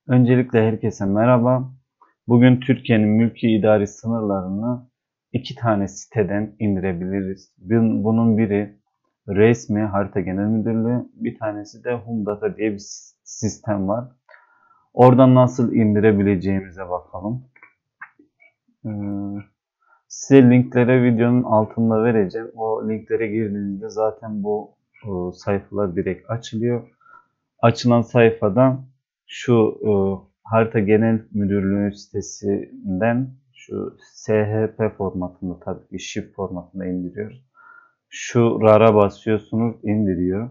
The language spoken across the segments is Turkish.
Öncelikle herkese merhaba. Bugün Türkiye'nin mülki idari sınırlarını iki tane siteden indirebiliriz. Bunun biri resmi Harita Genel Müdürlüğü, bir tanesi de Humdata diye bir sistem var. Oradan nasıl indirebileceğimize bakalım. Size linklere videonun altında vereceğim. O linklere girdiğinizde zaten bu sayfalar direkt açılıyor. Açılan sayfadan şu Harita Genel Müdürlüğü sitesinden şu SHP formatında, tabii ki şif formatında indiriyoruz. Şu RAR'a basıyorsunuz, indiriyor.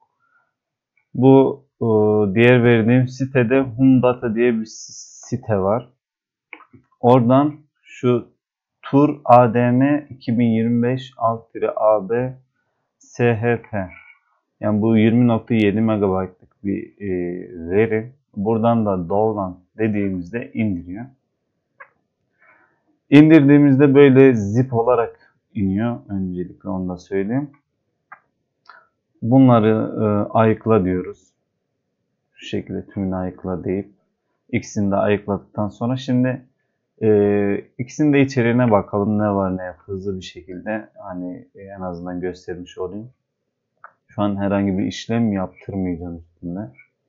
Bu diğer verdiğim sitede Humdata diye bir site var. Oradan şu Tur ADM 2025 alt-AB SHP, yani bu 20.7 MB'lık bir veri. Buradan da download dediğimizde indiriyor. İndirdiğimizde böyle zip olarak iniyor. Öncelikle onu da söyleyeyim. Bunları ayıkla diyoruz. Şu şekilde tümünü ayıkla deyip ikisini de ayıkladıktan sonra şimdi ikisinin de içeriğine bakalım, ne var ne yok, hızlı bir şekilde hani en azından göstermiş olayım. Şu an herhangi bir işlem yaptırmayacağım üstünde.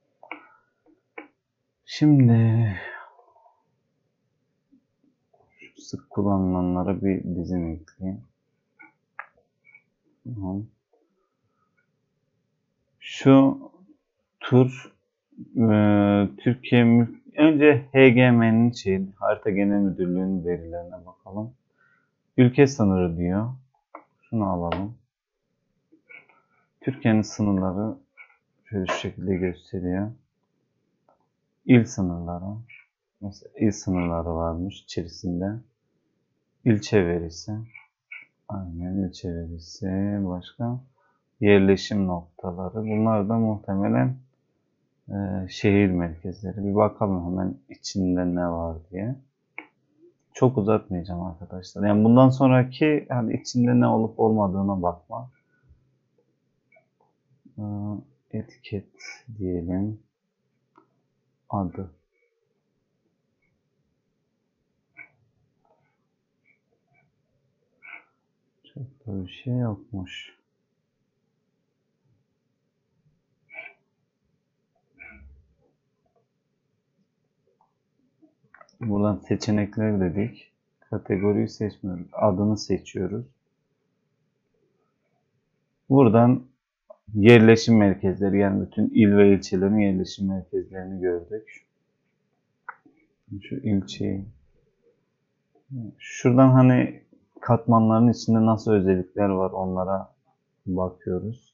Şimdi sık kullanılanlara bir dizin ekleyeyim. Tamam. Şu tur Türkiye önce HGM'nin Harita Genel Müdürlüğü'nün verilerine bakalım. Ülke sınırı diyor. Şunu alalım. Türkiye'nin sınırları şöyle şu şekilde gösteriyor. İl sınırları. Mesela il sınırları varmış içerisinde. İlçe verisi. Aynen, ilçe verisi. Başka? Yerleşim noktaları. Bunlar da muhtemelen şehir merkezleri. Bir bakalım hemen içinde ne var diye. Çok uzatmayacağım arkadaşlar. Yani bundan sonraki yani içinde ne olup olmadığına bakma. Etiket diyelim. Adı. Çok da bir şey yokmuş. Buradan seçenekler dedik. Kategoriyi seçmiyoruz. Adını seçiyoruz. Buradan yerleşim merkezleri, yani bütün il ve ilçelerin yerleşim merkezlerini gördük. Şu ilçeyi. Şuradan hani katmanların içinde nasıl özellikler var onlara bakıyoruz.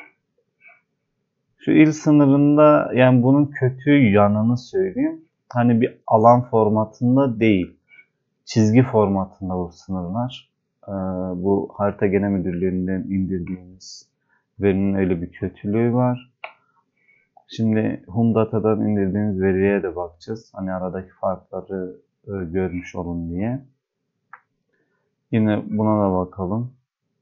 Şu il sınırında, yani bunun kötü yanını söyleyeyim. Hani bir alan formatında değil. Çizgi formatında bu sınırlar. Bu Harita Genel Müdürlüğü'nden indirdiğimiz verinin öyle bir kötülüğü var. Şimdi Humdata'dan indirdiğimiz veriye de bakacağız. Hani aradaki farkları görmüş olun diye. Yine buna da bakalım.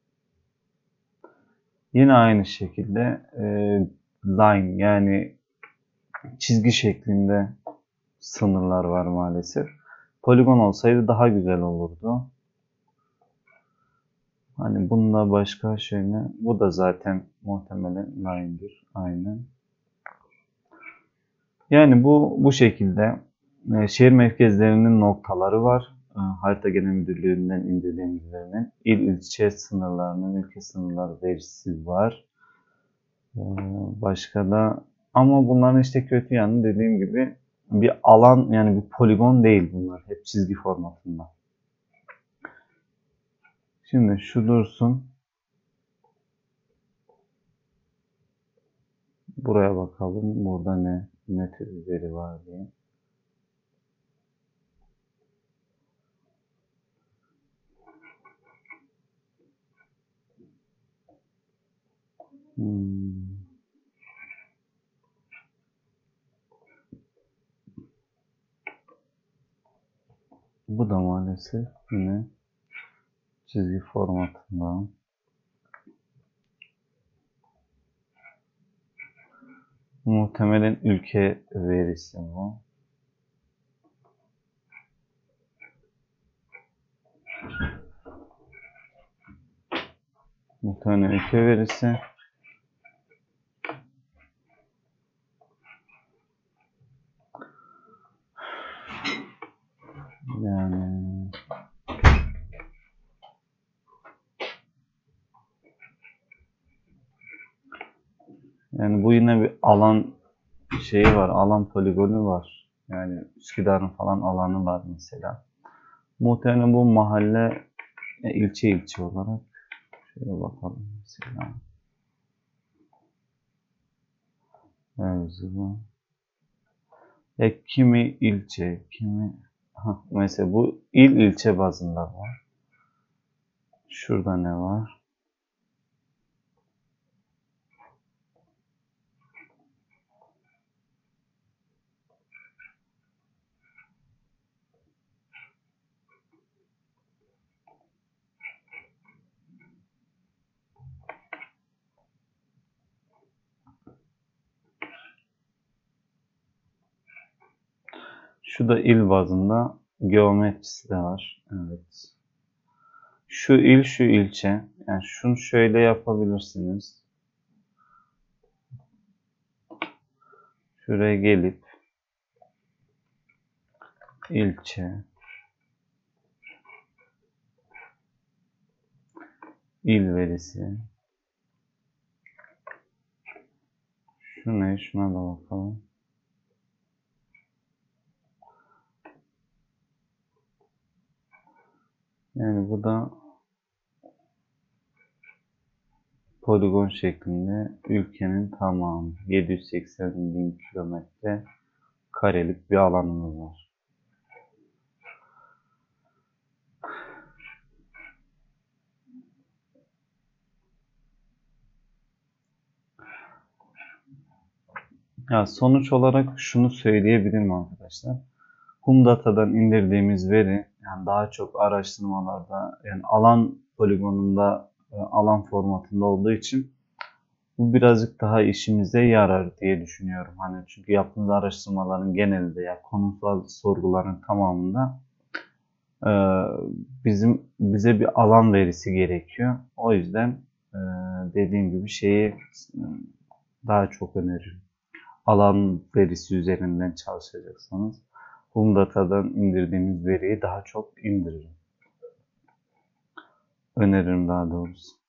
Yine aynı şekilde line, yani çizgi şeklinde sınırlar var maalesef. Poligon olsaydı daha güzel olurdu. Hani bunda başka şey ne? Bu da zaten muhtemelen line'dir. Aynen. Yani bu şekilde şehir merkezlerinin noktaları var. Harita Genel Müdürlüğü'nden indirdiğimiz verinin il ilçe sınırlarının, ülke sınırları verisi var. Başka da, ama bunların işte kötü yanı, dediğim gibi bir alan, yani bir poligon değil bunlar. Hep çizgi formatında. Şimdi şu dursun. Buraya bakalım. Burada ne tür veri var diye. Bu da maalesef yine çizgi formatında. Muhtemelen ülke verisi bu. muhtemelen ülke verisi. Yani bu yine bir alan şeyi var, alan poligonu var. Yani Üsküdar'ın falan alanı var mesela. Muhtemelen bu mahalle ilçe olarak. Şöyle bakalım mesela. Erzurum. Kimi ilçe, kimi... mesela bu ilçe bazında var. Şurada ne var? Şu da il bazında geometrisi de var. Evet. Şu il, şu ilçe. Yani şunu şöyle yapabilirsiniz. Şuraya gelip ilçe, il verisi. Şu ne? Şuna da bakalım. Yani bu da poligon şeklinde ülkenin tamamı 780.000 kilometre karelik bir alanımız var. Ya sonuç olarak şunu söyleyebilirim arkadaşlar. Humdata'dan indirdiğimiz veri yani daha çok araştırmalarda yani alan poligonunda alan formatında olduğu için bu birazcık daha işimize yarar diye düşünüyorum. Hani çünkü yaptığımız araştırmaların genelinde ya konumsal sorguların tamamında e, bize bir alan verisi gerekiyor. O yüzden dediğim gibi şeyi daha çok öneririm. Alan verisi üzerinden çalışacaksanız Humdata'dan indirdiğimiz veriyi daha çok indirin. Öneririm daha doğrusu.